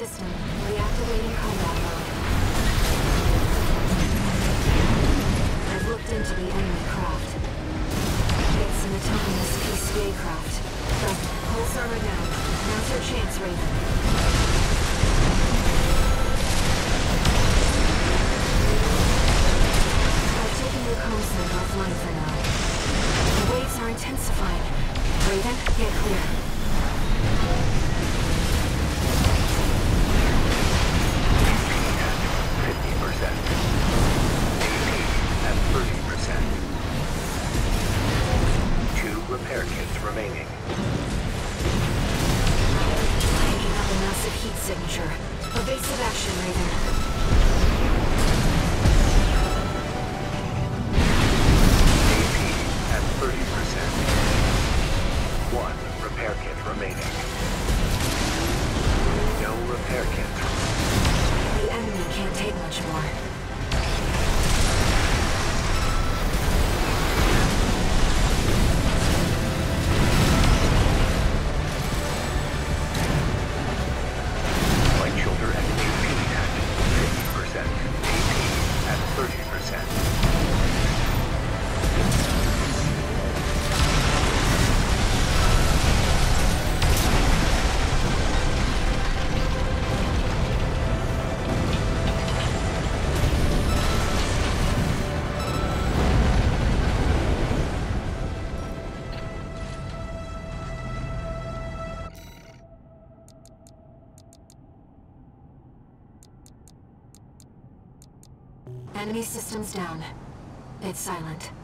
system. Reactivating combat mode. I've looked into the enemy craft. It's an autonomous PCA craft. Pulse armor down. Now's your chance, Raven. I've taken your comsec offline for now. The waves are intensifying. Raven, get clear. At 30%. 2 repair kits remaining. Picking up a massive heat signature. Evasive action, Raven. AP at 30%. 1 repair kit remaining. No repair kit. The enemy can't take much more. Flight shoulder at AP at 50%. AP at 30%. Enemy systems down. It's silent.